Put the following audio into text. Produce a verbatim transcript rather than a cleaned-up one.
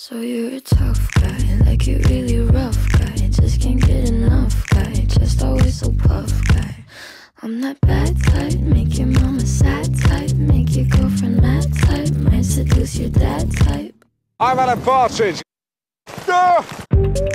So you're a tough guy, like you really rough guy. Just can't get enough guy, just always so puff guy. I'm that bad type, make your mama sad type, make your girlfriend mad type, might seduce your dad type. I'm Alan Partridge. Ah!